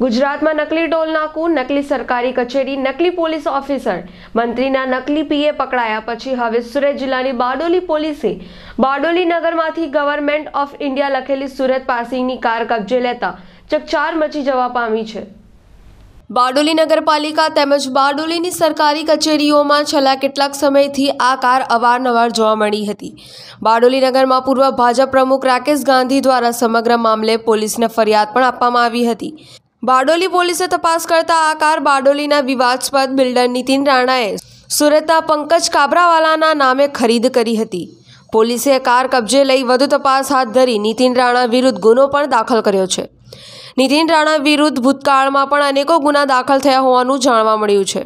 ગુજરાતમાં નકલી ટોલ નાકું, નકલી સરકારી કચેરી, નકલી પોલીસ ઓફિસર, મંત્રીના નકલી પીએ પકડાયા પછી હવે સુરત જિલ્લાની બારડોલી પોલીસે બારડોલી નગરમાંથી ગવર્મેન્ટ ઓફ ઇન્ડિયા લખેલી સુરત પાસિંગની કાર કબજે લેતા ચકચાર મચી જવા પામી છે। બારડોલી નગરપાલિકા તેમજ બારડોલીની સરકારી કચેરીઓમાં છેલ્લા કેટલાક સમયથી આ કાર અવારનવાર જોવા મળી હતી। બારડોલી નગરમાં પૂર્વ ભાજપ પ્રમુખ રાકેશ ગાંધી દ્વારા સમગ્ર મામલે પોલીસને ફરિયાદ પણ આપવામાં આવી હતી। બારડોલી પોલીસે તપાસ કરતા આ કાર બારડોલીના વિવાદાસ્પદ બિલ્ડર નીતિન રાણાએ સુરતના પંકજ કાબરાવાલાના નામે ખરીદ કરી હતી। પોલીસે કાર કબજે લઈ વધુ તપાસ હાથ ધરી નીતિન રાણા વિરુદ્ધ ગુનો પણ દાખલ કર્યો છે। નીતિન રાણા વિરુદ્ધ ભૂતકાળમાં પણ અનેકો ગુના દાખલ થયા હોવાનું જાણવા મળ્યું છે।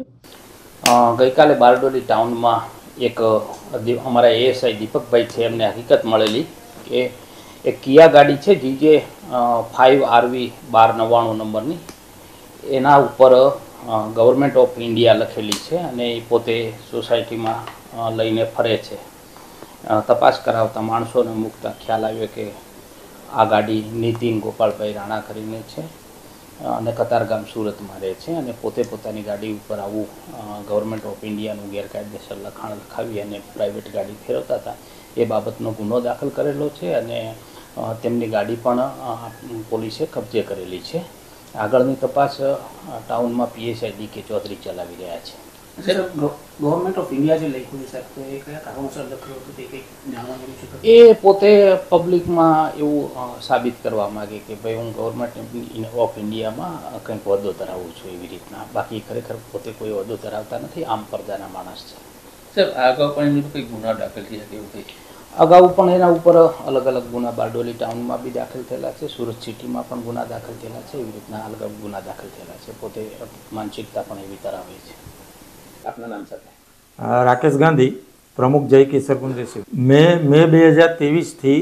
ગઈકાલે બારડોલી ટાઉનમાં એક અમારા એએસઆઈ દીપકભાઈ છે, એમને હકીકત મળેલી કે એક કિયા ગાડી છે જે 5RV 1299 નંબરની, એના ઉપર ગવર્મેન્ટ ઓફ ઇન્ડિયા લખેલી છે અને એ પોતે સોસાયટીમાં લઈને ફરે છે। તપાસ કરાવતા માણસોને મૂકતા ખ્યાલ આવ્યો કે આ ગાડી નીતિન ગોપાલભાઈ રાણા કરીને છે અને કતારગામ સુરતમાં રહે છે અને પોતે પોતાની ગાડી ઉપર આવું ગવર્મેન્ટ ઓફ ઇન્ડિયાનું ગેરકાયદેસર લખાણ લખાવી અને પ્રાઇવેટ ગાડી ફેરવતા હતા। એ બાબતનો ગુનો દાખલ કરેલો છે અને તેમની ગાડી પણ પોલીસે કબજે કરેલી છે। આગળની તપાસ ટાઉનમાં પીએસઆઈ ડી કે ચૌધરી ચલાવી રહ્યા છે। સર, ગવર્મેન્ટ ઓફ ઇન્ડિયા જે લખ્યું છે સાહેબ, તો એ કયા કારણોસર લખ્યું હતું તે કંઈક જાણવા મળ્યું છે? એ પોતે પબ્લિકમાં એવું સાબિત કરવા માગે કે ભાઈ હું ગવર્મેન્ટ ઓફ ઇન્ડિયામાં કંઈક હોદ્દો ધરાવું છું એવી રીતના, બાકી ખરેખર પોતે કોઈ હોદ્દો ધરાવતા નથી, આમ પરદાના માણસ છે। સર, અગાઉ પણ એમની કંઈક ગુના દાખલ થયા કે એવું કંઈક? અગાઉ પણ એના ઉપર અલગ અલગ ગુના બારડોલી ટાઉનમાં બી દાખલ થયેલા છે, સુરત સિટીમાં પણ ગુના દાખલ થયેલા છે, એવી રીતના અલગ અલગ ગુના દાખલ થયેલા છે। પોતે માનસિકતા પણ એવી ધરાવે છે। આપના નામ સાથે? રાકેશ ગાંધી, પ્રમુખ જય કેસર કુંજેસી। મે 2023થી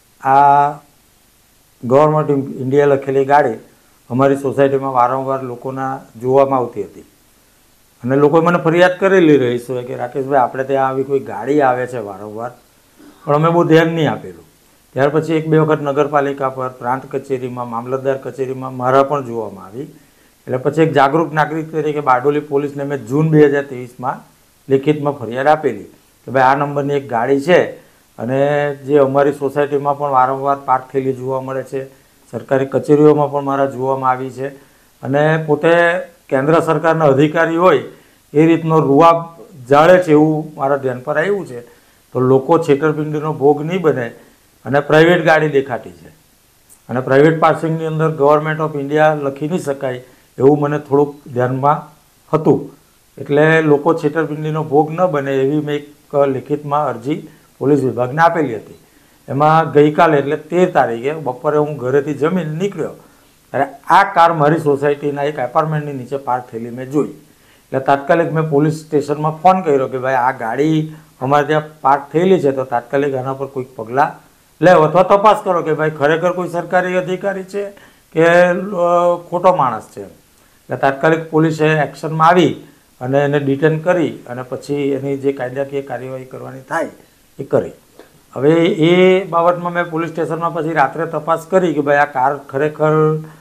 આ ગવર્મેન્ટ ઇન્ડિયા લખેલી ગાડી અમારી સોસાયટીમાં વારંવાર લોકોના જોવામાં આવતી હતી અને લોકોએ મને ફરિયાદ કરેલી રહીશું કે રાકેશભાઈ આપણે ત્યાં આવી કોઈ ગાડી આવે છે વારંવાર, પણ અમે બહુ ધ્યાન નહીં આપેલું। ત્યાર પછી એક બે વખત નગરપાલિકા પર, પ્રાંત કચેરીમાં, મામલતદાર કચેરીમાં મારા પણ જોવામાં આવી। એટલે પછી એક જાગૃત નાગરિક તરીકે બારડોલી પોલીસને મેં જૂન 2023માં લેખિતમાં ફરિયાદ આપેલી કે ભાઈ આ નંબરની એક ગાડી છે અને જે અમારી સોસાયટીમાં પણ વારંવાર પાર્ક થયેલી જોવા મળે છે, સરકારી કચેરીઓમાં પણ મારા જોવામાં આવી છે અને પોતે કેન્દ્ર સરકારના અધિકારી હોય એ રીતનો રૂઆબ જાળે છે એવું મારા ધ્યાન પર આવ્યું છે। તો લોકો છેતરપિંડીનો ભોગ નહીં બને અને પ્રાઇવેટ ગાડી દેખાતી છે અને પ્રાઇવેટ પાર્સિંગની અંદર ગવર્મેન્ટ ઓફ ઇન્ડિયા લખી નહીં શકાય એવું મને થોડુંક ધ્યાનમાં હતું, એટલે લોકો છેતરપિંડીનો ભોગ ન બને એવી મેં એક લિખિતમાં અરજી પોલીસ વિભાગને આપેલી હતી। એમાં ગઈકાલે એટલે 13 તારીખે બપોરે હું ઘરેથી જમીને નીકળ્યો ત્યારે આ કાર મારી સોસાયટીના એક એપાર્ટમેન્ટની નીચે પાર્ક થયેલી મેં જોઈ। એટલે તાત્કાલિક મેં પોલીસ સ્ટેશનમાં ફોન કર્યો કે ભાઈ આ ગાડી અમારે ત્યાં પાર્ક થયેલી છે તો તાત્કાલિક આના પર કોઈક પગલાં લેવો અથવા તપાસ કરો કે ભાઈ ખરેખર કોઈ સરકારી અધિકારી છે કે ખોટો માણસ છે। એટલે તાત્કાલિક પોલીસે એક્શનમાં આવી અને એને ડિટેન કરી અને પછી એની જે કાયદાકીય કાર્યવાહી કરવાની થાય એ કરી। હવે એ બાબતમાં મેં પોલીસ સ્ટેશનમાં પછી રાત્રે તપાસ કરી કે ભાઈ આ કાર ખરેખર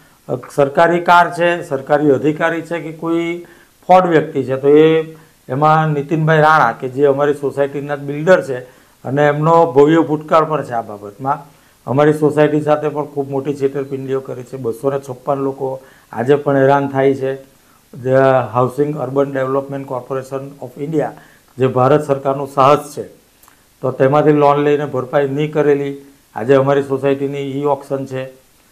સરકારી કાર છે, સરકારી અધિકારી છે કે કોઈ ફ્રોડ વ્યક્તિ છે। તો એમાં નીતિનભાઈ રાણા કે જે અમારી સોસાયટીના બિલ્ડર છે અને એમનો ભવ્ય ભૂતકાળ પણ છે। આ બાબતમાં અમારી સોસાયટી સાથે પણ ખૂબ મોટી છેતરપિંડીઓ કરી છે। 256 લોકો આજે પણ હેરાન થાય છે। જે housing urban development corporation of India જે ભારત સરકારનું સાહસ છે તો તેમાંથી લોન લઈને ભરપાઈ નહીં કરેલી, આજે અમારી સોસાયટીની ઈ ઓક્શન છે।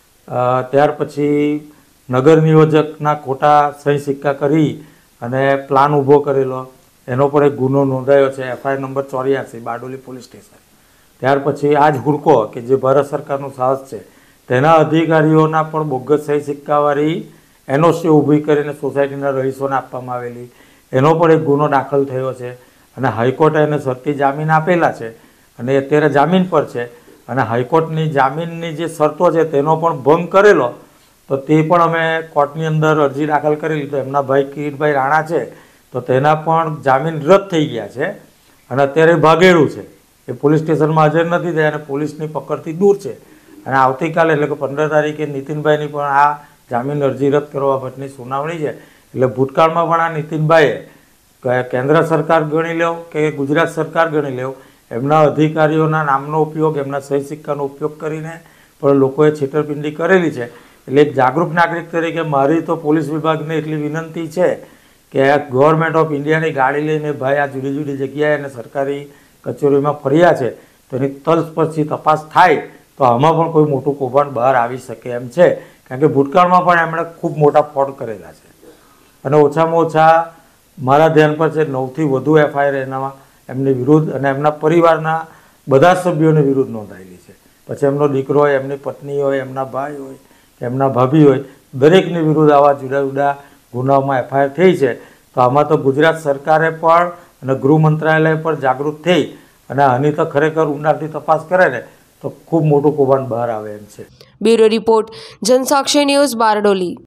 ત્યાર પછી નગર નિયોજકના ખોટા સહી સિક્કા કરી અને પ્લાન ઊભો કરેલો, એનો પણ એક ગુનો નોંધાયો છે, FIR number 84 Bardoli police station. ત્યાર પછી આ જ હુડકો કે જે ભારત સરકારનું સાહસ છે તેના અધિકારીઓના પણ બોગસ સહી સિક્કાવાળી NOC ઊભી કરીને સોસાયટીના રહીશોને આપવામાં આવેલી, એનો પણ એક ગુનો દાખલ થયો છે અને હાઈકોર્ટે એને શરતી જામીન આપેલા છે અને અત્યારે જામીન પર છે અને હાઈકોર્ટની જામીનની જે શરતો છે તેનો પણ ભંગ કરેલો તો તે પણ અમે કોર્ટની અંદર અરજી દાખલ કરેલી। તો એમના ભાઈ કિરીટભાઈ રાણા છે તો તેના પણ જામીન રદ થઈ ગયા છે અને અત્યારે ભાગેડું છે, એ પોલીસ સ્ટેશનમાં હાજર નથી થયા અને પોલીસની પકડથી દૂર છે અને આવતીકાલે એટલે કે 15 તારીખે નીતિનભાઈની પણ આ જામીન અરજી રદ કરવા બાબતની સુનાવણી છે. એટલે ભૂતકાળમાં પણ આ નીતિનભાઈએ કેન્દ્ર સરકાર ગણી લો કે ગુજરાત સરકાર ગણી લો, એમના અધિકારીઓના નામનો ઉપયોગ, એમના સહી સિક્કાનો ઉપયોગ કરીને પણ લોકોએ છેતરપિંડી કરેલી છે. એટલે એક જાગૃત નાગરિક તરીકે મારી તો પોલીસ વિભાગને એટલી વિનંતી છે કે ગવર્મેન્ટ ઓફ ઇન્ડિયાની ગાડી લઈને ભાઈ આ જુદી જુદી જગ્યાએ અને સરકારી કચેરીઓમાં ફર્યા છે, તો એની તલસ્પર્શી તપાસ થાય તો આમાં પણ કોઈ મોટું કૌભાંડ બહાર આવી શકે એમ છે. કારણ કે ભૂતકાળમાં પણ એમણે ખૂબ મોટા ફ્રોડ કરેલા છે અને ઓછામાં ઓછા મારા ધ્યાન પર છે 9થી વધુ એફઆઈઆર એનામાં એમની વિરુદ્ધ અને એમના પરિવારના બધા સભ્યોની વિરુદ્ધ નોંધાયેલી છે. પછી એમનો દીકરો હોય, એમની પત્ની હોય, એમના ભાઈ હોય કે એમના ભાભી હોય, દરેકની વિરુદ્ધ આવા જુદા જુદા ગુનાઓમાં એફઆઈઆર થઈ છે. તો આમાં તો ગુજરાત સરકારે પણ અને ગૃહ મંત્રાલય પણ જાગૃત થઈ અને આની તો ખરેખર ઊંડાણથી તપાસ કરે ને તો ખૂબ મોટું કૌભાંડ બહાર આવે એમ છે. Bureau report, Jansakshi news, Bardoli.